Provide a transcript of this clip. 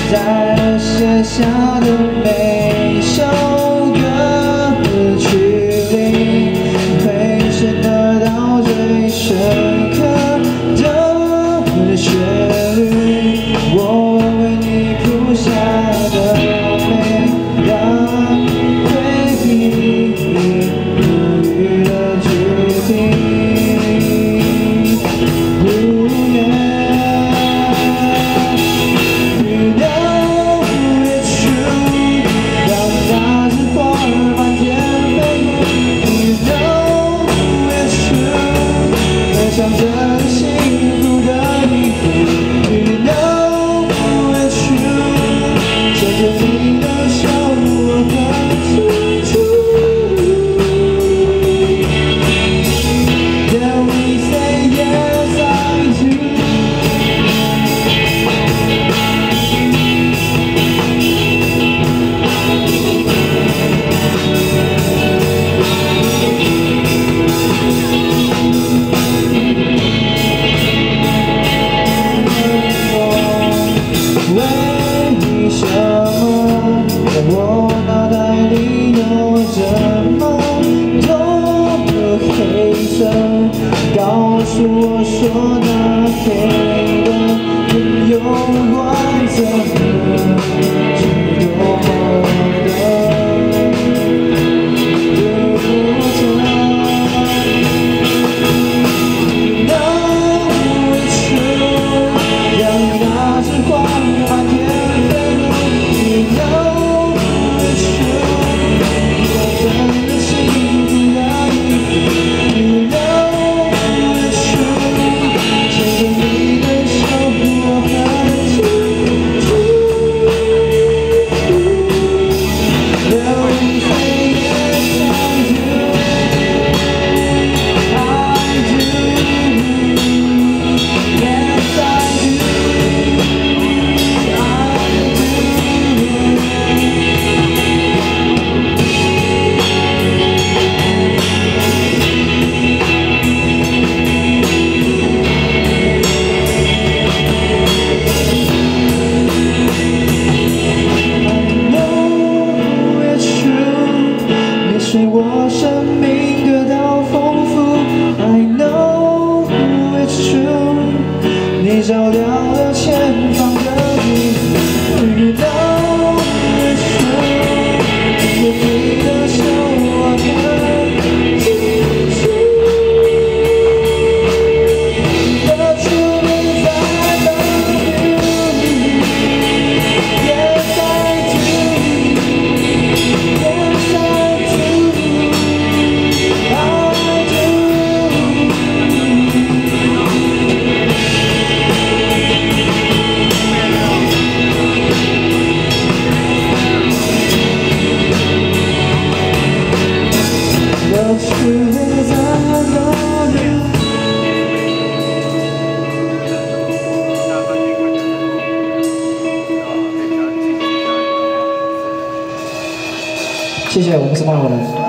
在写下的每首歌曲里，会显得到最深刻的旋律。我为你谱下的每段回忆，赋予了主题。想着幸福的衣服 ，You know it's true， 牵着你的手，我很清楚。Then we say yes I do。为什么在我脑袋里有着梦，多么黑色？告诉我说那黑的没有光泽，是多么的独特。No it's true， 让那只光满天飞舞。You know it's true， 我真的幸福的衣服。You know it's true， 牵着你的手，我很清楚。Then we say yes I do， I do， yes I do。使我生命得到丰富 I know it's true， 你照亮了前方的路 You know it's true， 牵着你的手我很清楚 The truth is I love you Yes I do Yes I do The truth is I love you。 谢谢，我们是猫友人。